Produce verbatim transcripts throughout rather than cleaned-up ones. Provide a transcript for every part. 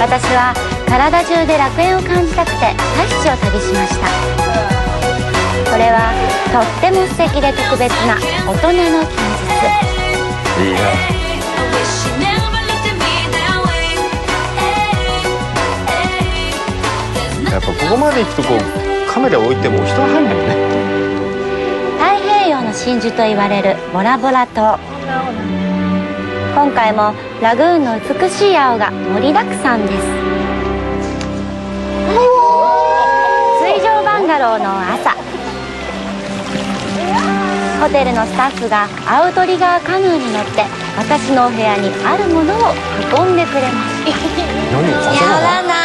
私は体中で楽園を感じたくてタヒチを旅しました。これはとっても素敵で特別な大人の休日。いいな。 やっぱここまで行くとこうカメラ置いても人が入んないよね。 太平洋の真珠と言われるボラボラ島。今回もラグーンの美しい青が盛りだくさんです。水上バンガローの朝、ホテルのスタッフがアウトリガーカヌーに乗って私のお部屋にあるものを運んでくれます。やらな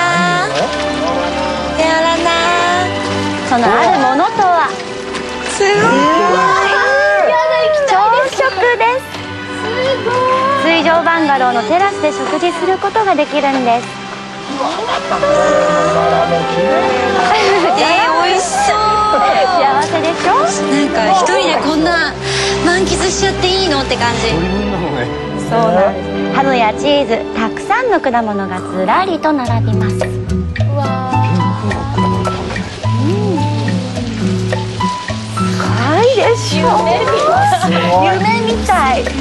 ーやらなー。そのあるものとはすごい朝食です。水上バンガローのテラスで食事することができるんです。 えー、美味しそう。 幸せでしょ。 なんか一人でこんな満喫しちゃっていいのって感じ。 そうなんです。ハムやチーズ、たくさんの果物がずらりと並びます。うわー、うん、すごいでしょ。夢みたい。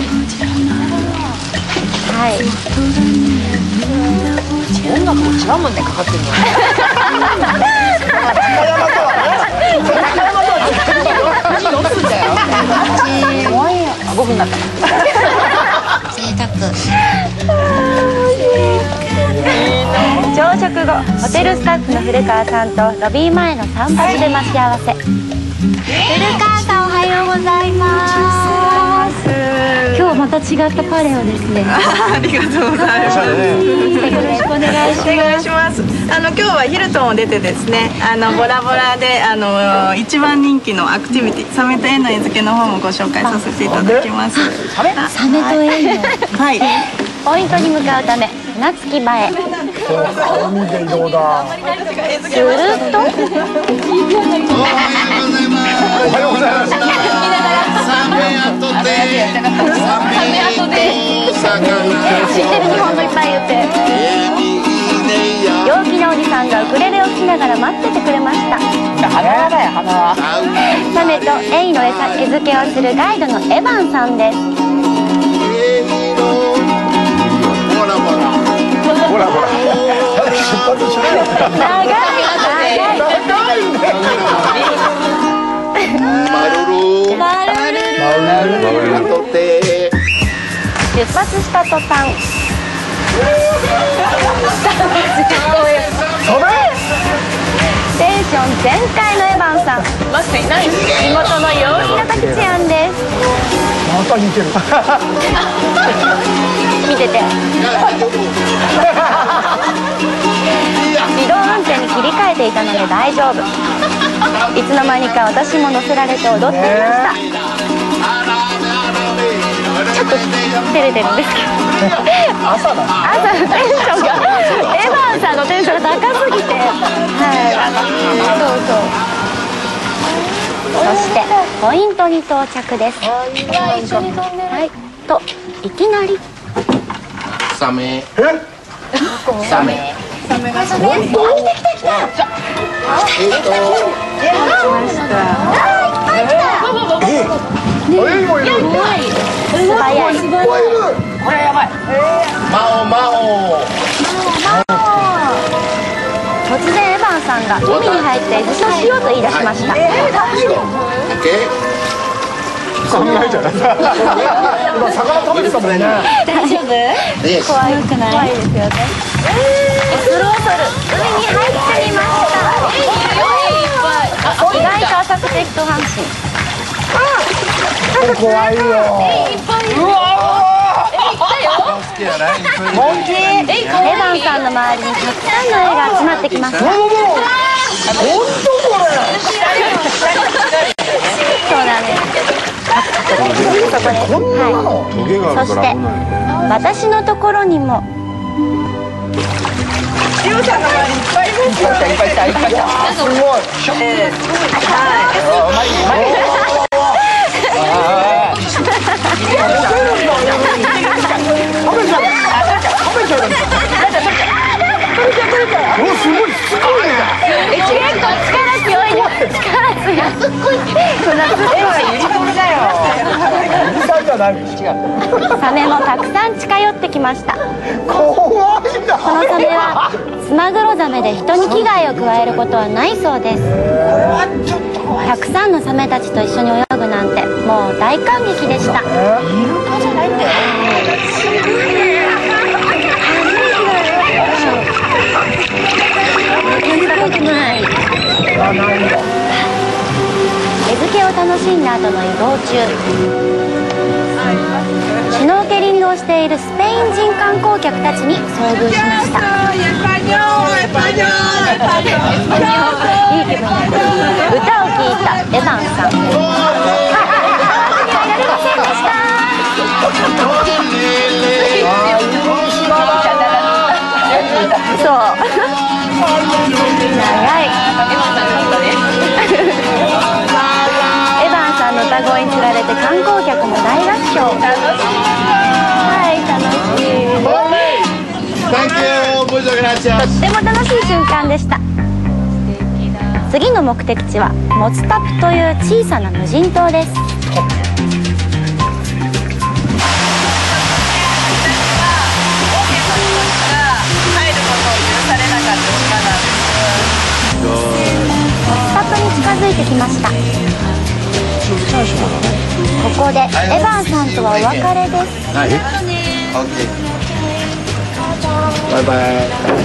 はい。 音楽も違うもんね、かかってるの。ごふんになった。 贅沢。 朝食後、ホテルスタッフの古川さんとロビー前の散髪で待ち合わせ。古川さん、おはようございます。今日また違ったパレオですね。 ありがとうございます。よろしくお願いします。あの今日はヒルトンを出てですね、あのボラボラであの一番人気のアクティビティ、サメとエイの餌付けの方もご紹介させていただきます。 サメとエイの。はい。ポイントに向かうため船着き場へ。 海で移動だ。 すると。おはようございます。 知ってる日本語いっぱい言って。陽気なおじさんがウクレレを聴きながら待っててくれました。 花だよ、花。 サメとエイの餌付けをするガイドのエヴァンさんです。 ほらほら。ほらほら。出発しないよ。 長い長い。 マルル。 マルル。 マルルとて。 出発した途端。テンション全開のエヴァンさん。地元の陽気なタキチアンです。 また似てる。 見てて。自動運転に切り替えていたので大丈夫。いつの間にか私も乗せられて踊っていました。ちょっと照れてるんですけど。朝のテンションがエヴァンさんのテンションが高すぎて、はい、そうそう。そしてポイントに到着です。はい、といきなりサメ。え？サメ。サメがすごい。来た来た来た。えっと。来ました。あー、いっぱい来た。え？え？もいる。 素早い。 これやばい。 マオマオ。 突然エヴァンさんが海に入って餌付けしようと言い出しました。 考えちゃう。今魚食べてたもんね。 大丈夫？怖いくない？怖いですよね。恐る恐る海に入ってみました。意外と浅くて一安心。 怖いよ。 うわエヴァンさんの周りにたくさんの絵が集まってきました。本当これ。 そうなんです。そこです。はい。そして私のところにも。 リオさんの周りにいっぱいいました。いっぱいいたいっぱいいた。すごい。 ない。 サメもたくさん近寄ってきました。 怖いな。 このサメはスマグロザメで人に危害を加えることはないそうです。たくさんのサメたちと一緒に泳ぐなんてもう大感激でした。餌付けを楽しんだ後の移動中、シュノーケリングをしているスペイン人観光客たちに遭遇しました。いい気分。歌を聴いたエヴァンさん。やれませんでした。そう。長い。歌声につられて観光客も大合唱。はい、楽しい。とっても楽しい瞬間でした。次の目的地はモツタプという小さな無人島です。モツタプに近づいてきました。ここでエヴァンさんとはお別れです。 はい。バイバイ。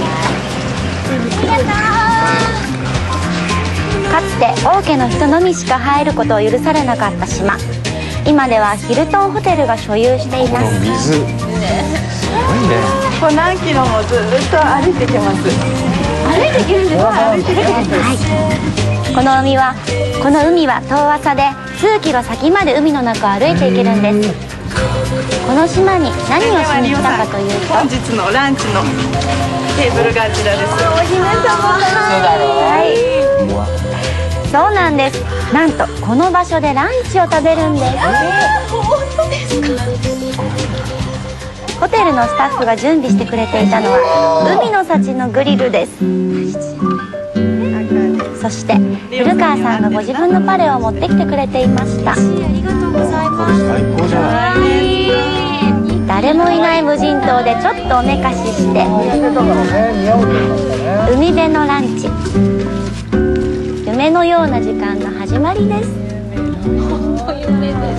かつて王家の人のみしか入ることを許されなかった島。今ではヒルトンホテルが所有しています。 水。すごいね。 こう何キロもずっと歩いてきます。 歩いてきるんですか？歩いてきるんです。はい。この海はこの海は遠浅で数キロ先まで海の中を歩いていけるんです。この島に何をしに来たかというと、 本日のランチのテーブルがあちらです。 お姫様。はい。そうなんです。なんとこの場所でランチを食べるんです。本当ですか？ホテルのスタッフが準備してくれていたのは海の幸のグリルです。そして古川さんがご自分のパレを持ってきてくれていました。ありがとうございます。 最高じゃない。 誰もいない無人島でちょっとおめかしして海辺のランチ。夢のような時間の始まりです。夢です。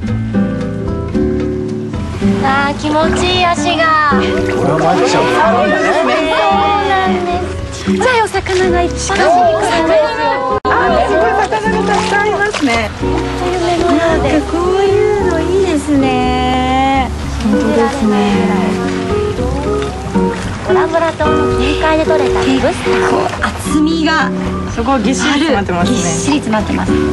あー気持ちいい足が。 これは参っちゃう。 そうなんです。ちっちゃいお魚がいっぱい。 あ、すごい魚がたくさんありますね。 夢のようで。 こういうのいいですね。 本当ですね。ボラボラ島の近海で採れたロブスター。 厚みがすごいぎっしり詰まってますね。 ぎっしり詰まってます。 頑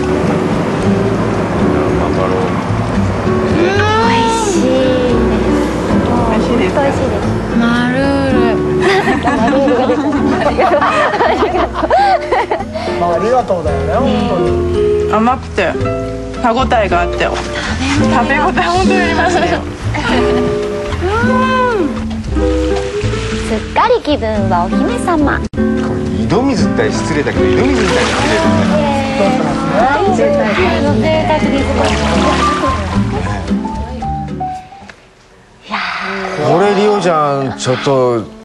張ろう。 美味しいです。 美味しいです。 美味しいです。 マルール。 マルールが出ちゃった。 ありがとうだよね、本当に。 甘くて歯ごたえがあって食べ応え本当にありますね。 すっかり気分はお姫様。 井戸水って失礼だけど井戸水みたいに綺麗ですね。 贅沢です。 これリオちゃんちょっと